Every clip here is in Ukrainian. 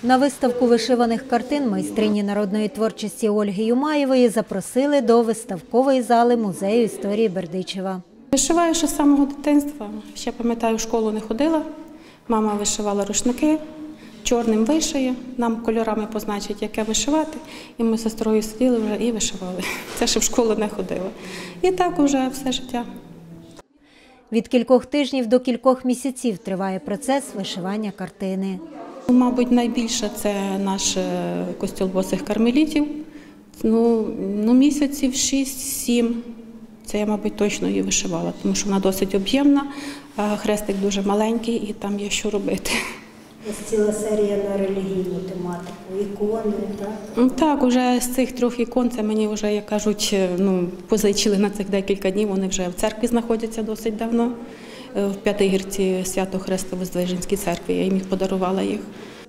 На виставку вишиваних картин майстрині народної творчості Ольги Юмаєвої запросили до виставкової зали Музею історії Бердичева. Вишиваю ще з самого дитинства. Ще пам'ятаю, в школу не ходила. Мама вишивала рушники, чорним вишиє, нам кольорами позначить, яке вишивати. І ми з сестрою сиділи вже і вишивали. Це ще в школу не ходила. І так уже все життя. Від кількох тижнів до кількох місяців триває процес вишивання картини. Мабуть, найбільше це наш костюл босих кармелітів. Місяців 6-7. Це я, мабуть, точно її вишивала, тому що вона досить об'ємна, хрестик дуже маленький і там є що робити. Ось ціла серія на релігійну тематику, ікони, так? Так, вже з цих 3 ікон, це мені вже, як кажуть, позичили на цих декілька днів, вони вже в церкві знаходяться досить давно. В П'ятигірці Свято-Хрестово-Воздвиженській церкві, я їм подарувала їх.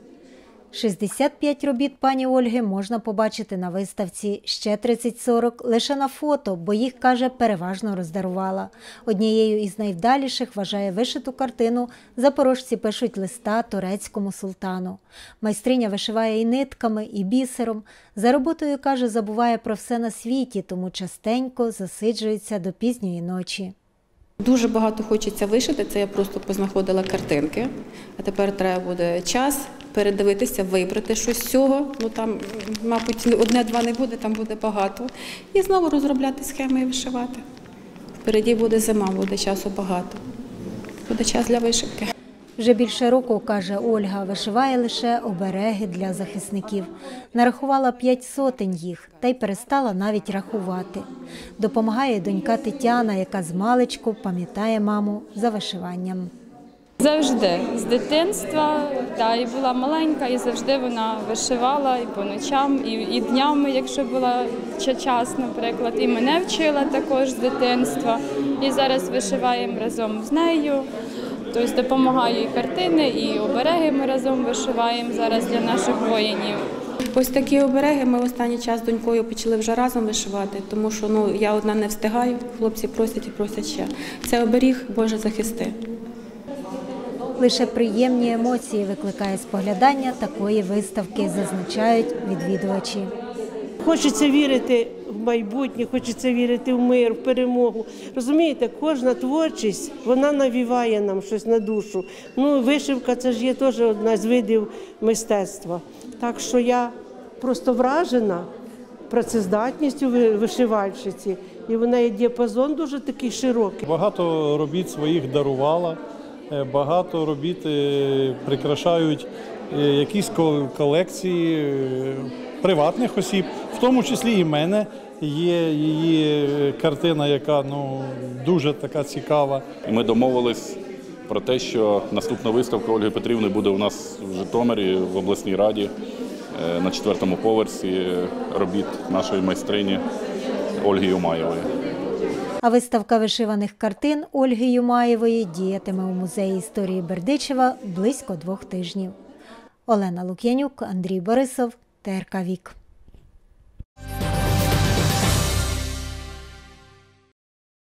65 робіт пані Ольги можна побачити на виставці, ще 30-40 лише на фото, бо їх, каже, переважно роздарувала. Однією із найвдаліших вважає вишиту картину «Запорожці пишуть листа турецькому султану». Майстриня вишиває і нитками, і бісером. За роботою, каже, забуває про все на світі, тому частенько засиджується до пізньої ночі. Дуже багато хочеться вишити, це я просто познаходила картинки, а тепер треба буде час передивитися, вибрати щось з цього, там, мабуть, 1-2 не буде, там буде багато, і знову розробляти схеми і вишивати. Впереді буде зима, буде часу багато, буде час для вишивки. Вже більше року, каже Ольга, вишиває лише обереги для захисників. Нарахувала 500 їх, та й перестала навіть рахувати. Допомагає донька Тетяна, яка змалечку пам'ятає маму за вишиванням. Завжди, з дитинства, і була маленька, і завжди вона вишивала і по ночам, і днями, якщо була час, наприклад. І мене вчила також з дитинства, і зараз вишиваємо разом з нею. Тобто допомагаю і картини, і обереги ми разом вишиваємо зараз для наших воїнів. Ось такі обереги ми останній час з донькою почали вже разом вишивати, тому що я одна не встигаю, хлопці просять і просять ще. Це оберіг «Боже захисти». Лише приємні емоції викликає споглядання такої виставки, зазначають відвідувачі. Хочеться вірити в майбутнє, хочеться вірити в мир, в перемогу. Розумієте, кожна творчість, вона навіває нам щось на душу. Вишивка – це ж є теж одна з видів мистецтва. Так що я просто вражена працездатністю вишивальщиці. І в неї діапазон дуже такий широкий. Багато робіт своїх дарувала, багато робіт прикрашають якісь колекції приватних осіб, в тому числі і в мене є її картина, яка дуже така цікава. Ми домовились про те, що наступна виставка Ольги Петрівни буде у нас в Житомирі, в обласній раді, на 4-му поверсі робіт нашої майстрині Ольги Юмаєвої. А виставка вишиваних картин Ольги Юмаєвої діятиме у Музеї історії Бердичева близько 2 тижнів. Олена Лук'янюк, Андрій Борисов, ТРК Вік.